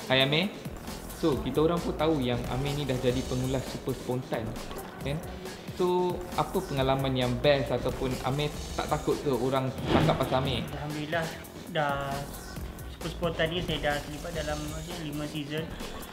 Hai Amir. So, kita orang pun tahu yang Amir ni dah jadi pengulas super spontan, kan? So, apa pengalaman yang best ataupun Amir tak takut ke orang cakap pasal Amir? Alhamdulillah dah super spontan ni saya dah terlibat dalam 5 season.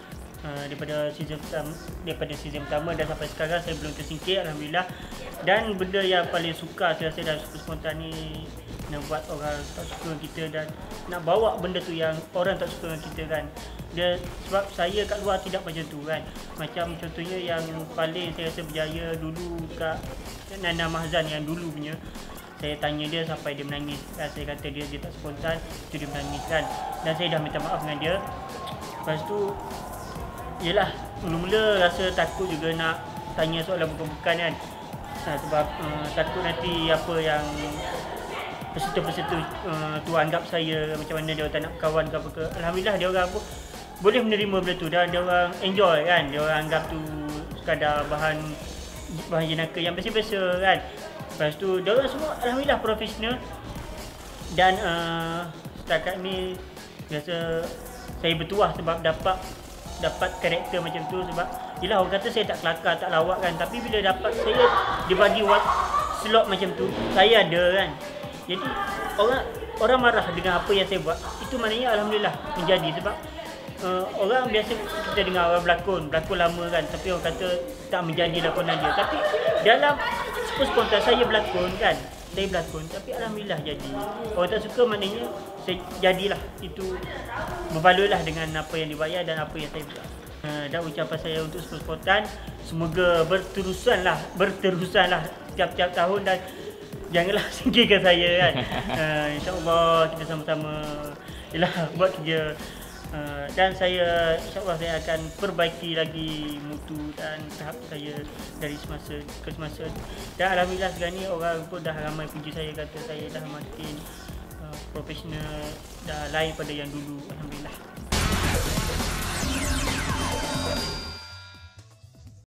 Daripada season pertama dan sampai sekarang saya belum tersingkir, alhamdulillah. Dan benda yang paling suka saya rasa dalam super spontan ni, nak buat orang tak suka kita dan nak bawa benda tu yang orang tak suka dengan kita kan. Dia sebab saya kat luar tidak macam tu kan. Macam contohnya yang paling saya rasa berjaya dulu kat Nana Mahzan yang dulu punya, saya tanya dia sampai dia menangis dan saya kata dia tak spontan, tu dia menangis kan. Dan saya dah minta maaf dengan dia. Lepas tu yelah, mula-mula rasa takut juga nak tanya soalan bukan-bukan kan. Sebab takut nanti apa yang peserta-peserta tu anggap saya macam mana, dia tak nak kawan ke apa ke. Alhamdulillah dia orang pun boleh menerima benda tu dan dia orang enjoy kan. Dia orang anggap tu sekadar bahan jenaka yang biasa-biasa kan. Lepas tu dia orang semua alhamdulillah profesional. Dan setakat ni rasa saya bertuah sebab dapat karakter macam tu. Sebab yelah, orang kata saya tak kelakar, tak lawak kan, tapi bila dapat saya dibagi slot macam tu, saya ada kan. Jadi orang marah dengan apa yang saya buat, itu maknanya alhamdulillah menjadi. Sebab orang biasa kita dengar orang berlakon lama kan, tapi orang kata tak menjadi lakonan dia. Tapi dalam super spontan saya berlakon kan, tapi alhamdulillah jadi. Orang tak suka maknanya saya jadilah. Itu berbaloi lah dengan apa yang dibayar dan apa yang saya buat. Dan ucapan saya untuk super spontan, semoga berterusan lah tiap-tiap tahun dan janganlah singkirkan saya kan. InsyaAllah kita sama-sama buat kerja. Dan saya insyaAllah saya akan perbaiki lagi mutu dan tahap saya dari semasa ke semasa. Dan alhamdulillah sekarang ni orang pun dah ramai puji saya, kata saya dah makin profesional, dah lain pada yang dulu, alhamdulillah.